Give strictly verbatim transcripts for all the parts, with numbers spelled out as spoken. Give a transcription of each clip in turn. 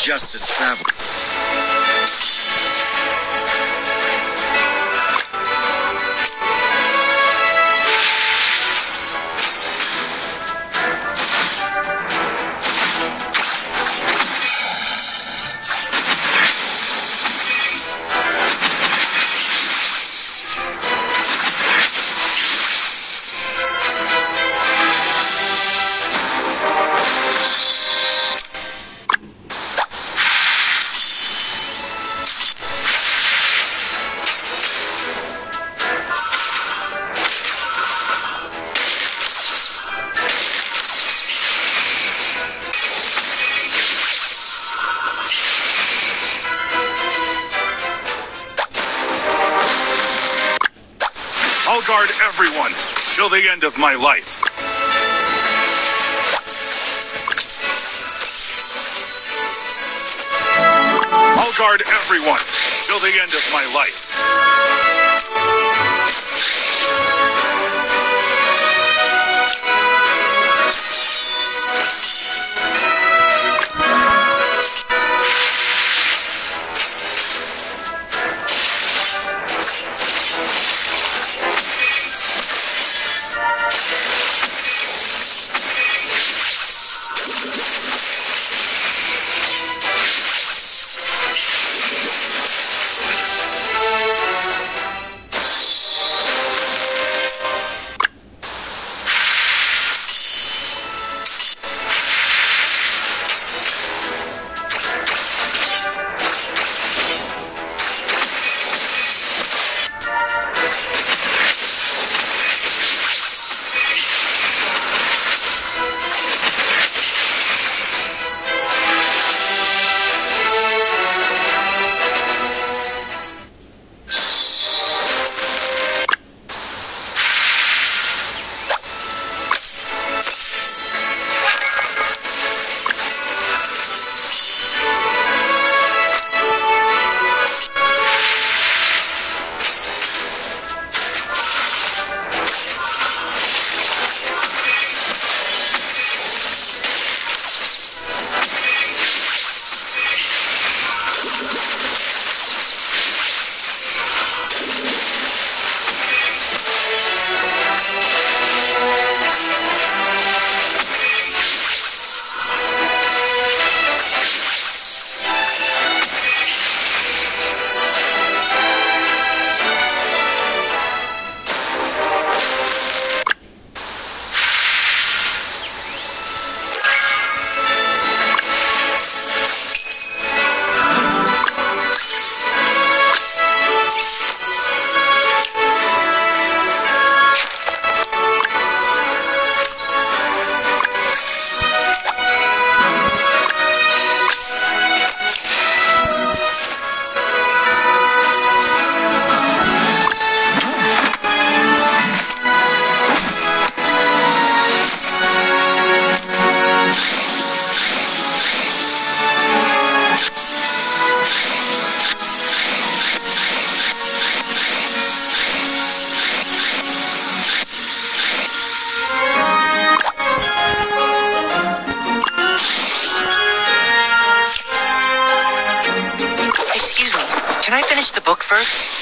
justice travel. I'll guard everyone till the end of my life. I'll guard everyone till the end of my life. Can I finish the book first?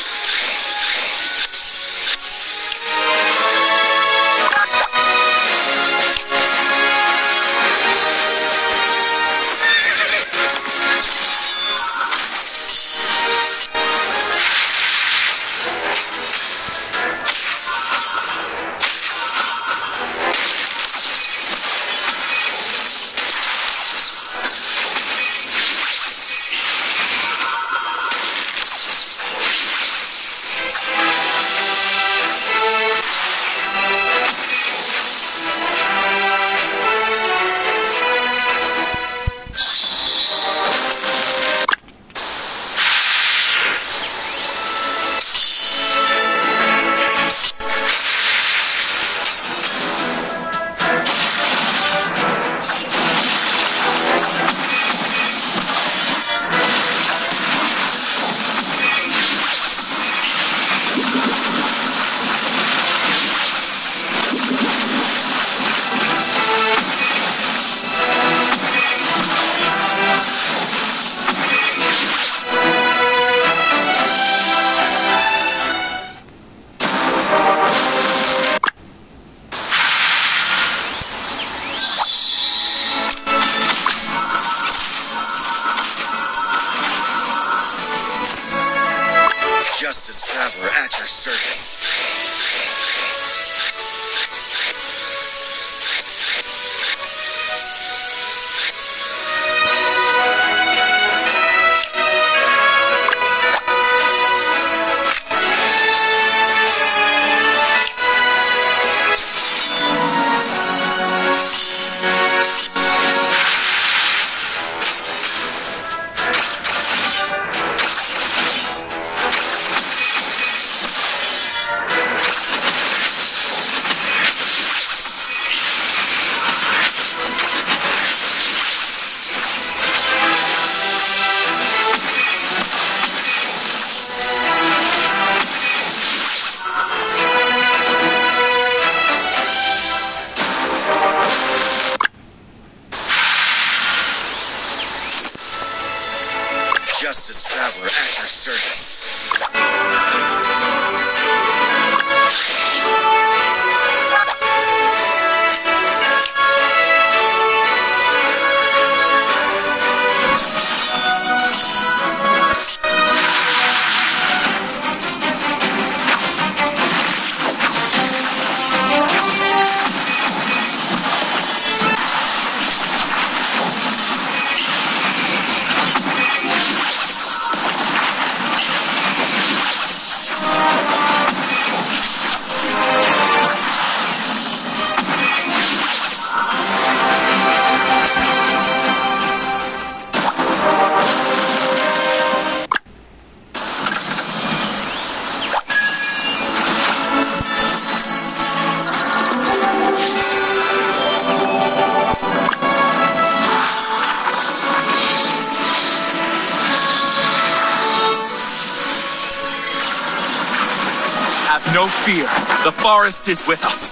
Justice Traveler at your service. Justice Traveler at your service. Have no fear. The forest is with us.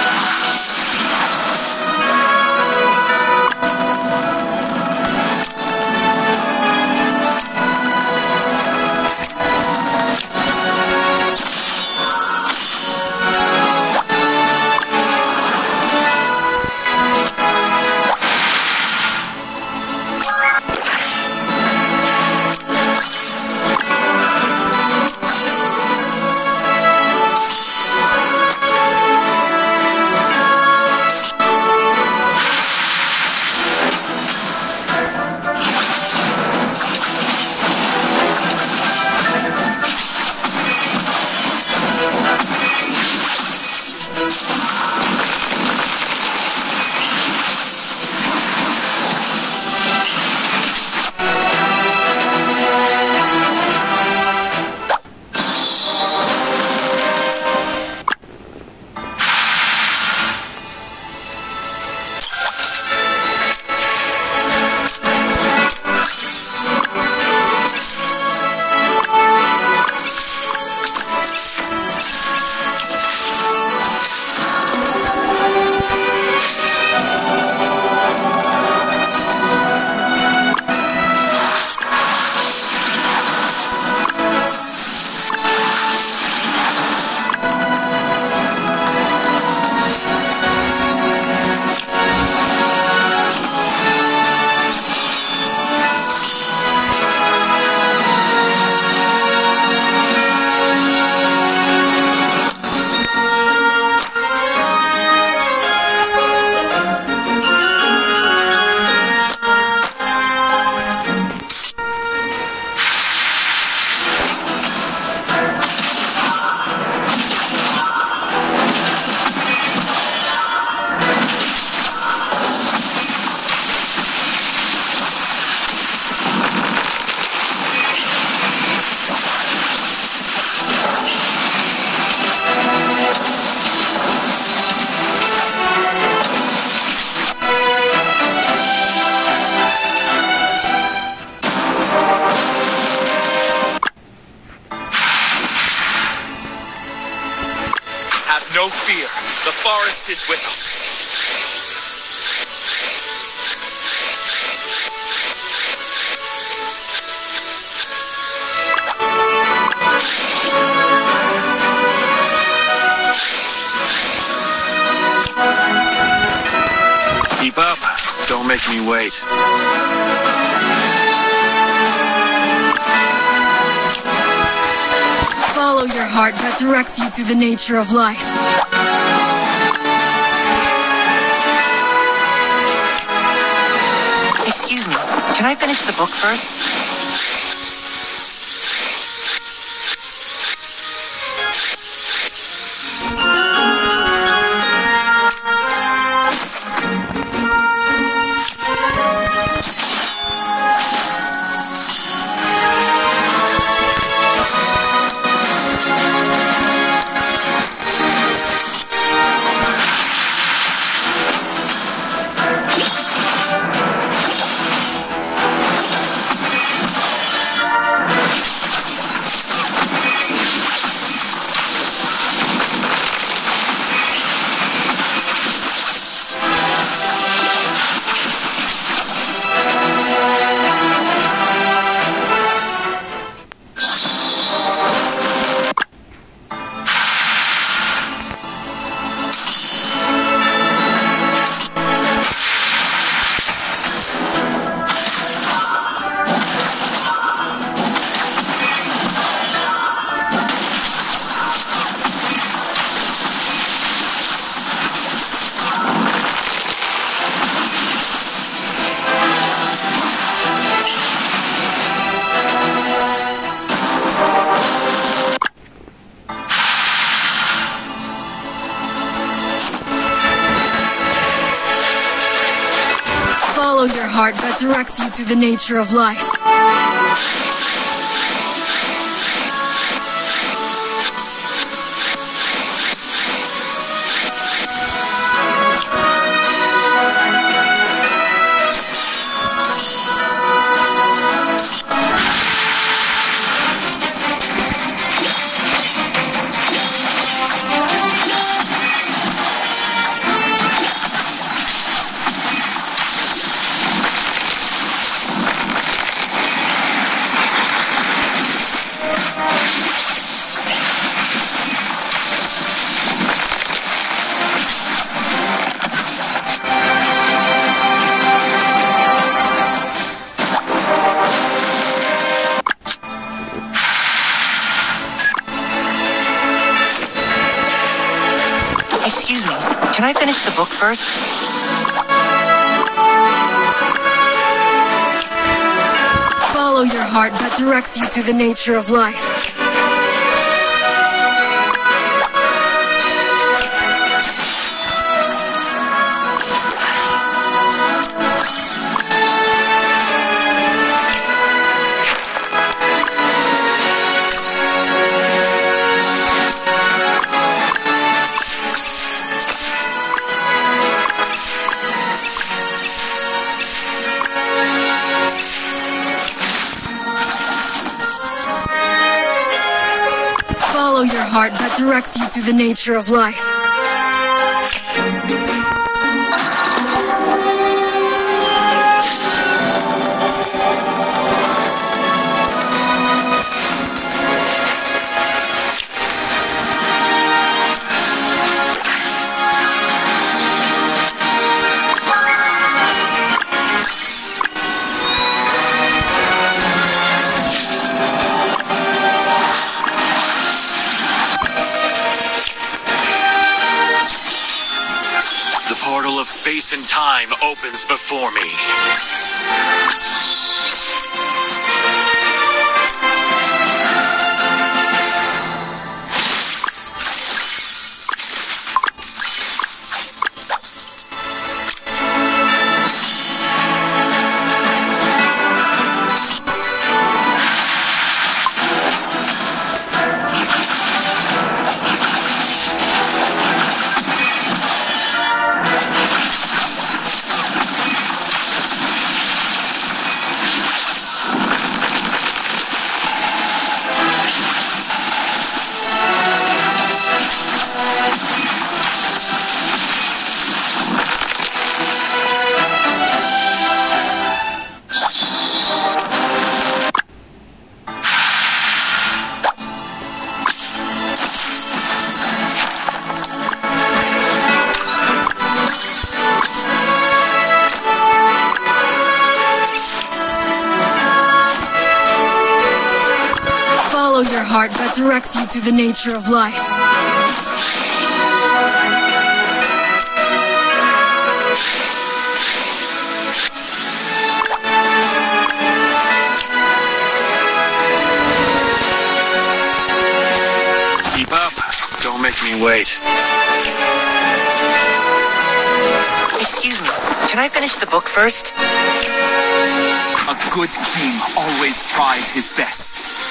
Have no fear. The forest is with us. Keep up. Don't make me wait. VALOR. Follow your heart that directs you to the nature of life. Excuse me, can I finish the book first? Follow your heart that directs you to the nature of life. Excuse me, can I finish the book first? Follow your heart that directs you to the nature of life. Follow your heart that directs you to the nature of life. The portal of space and time opens before me. your heart that directs you to the nature of life. Keep up. Don't make me wait. Excuse me, can I finish the book first? A good king always tries his best.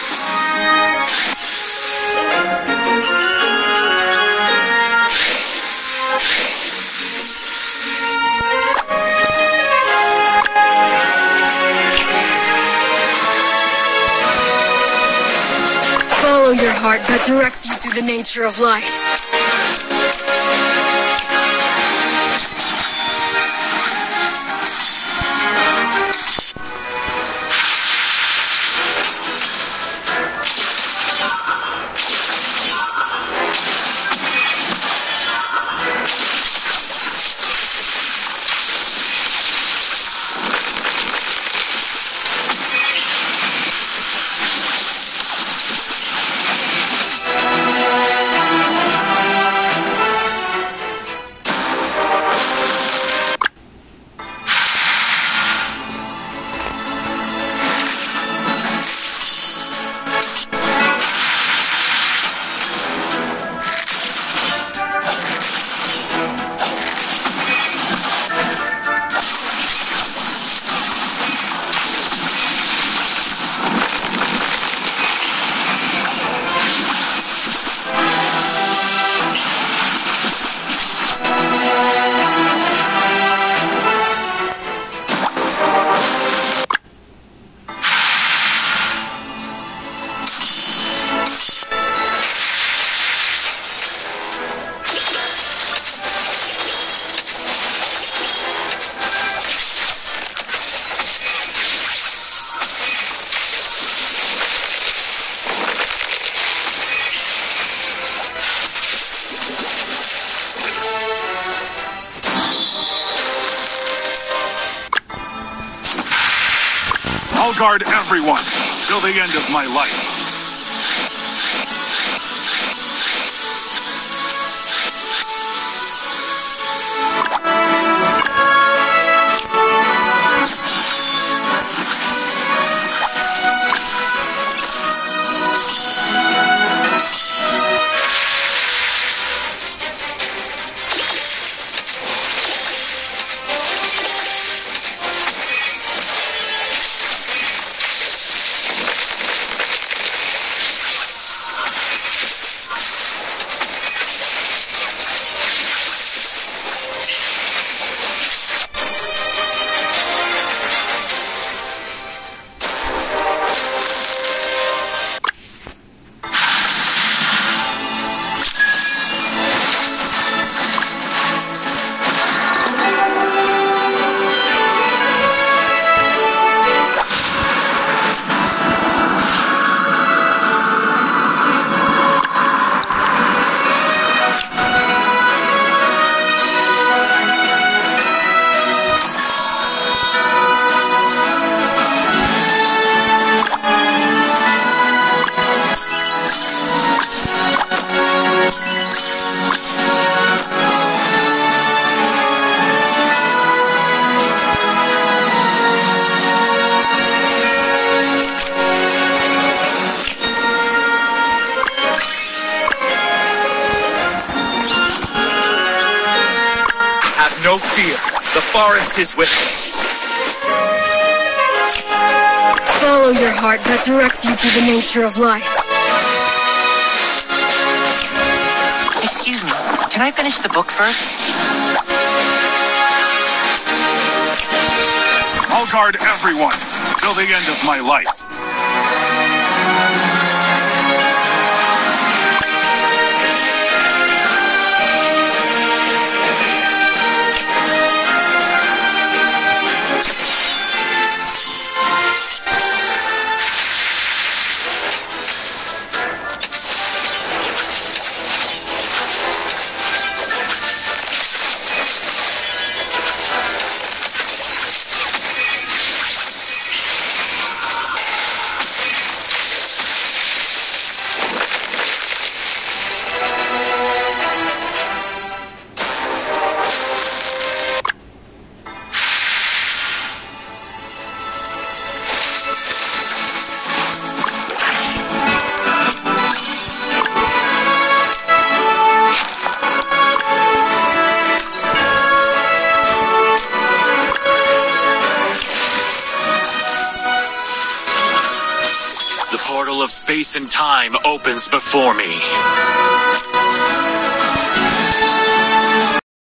Follow your heart that directs you to the nature of life. I'll guard everyone till the end of my life. No fear, the forest is with us. Follow your heart that directs you to the nature of life. Excuse me, can I finish the book first? I'll guard everyone till the end of my life. of space and time opens before me.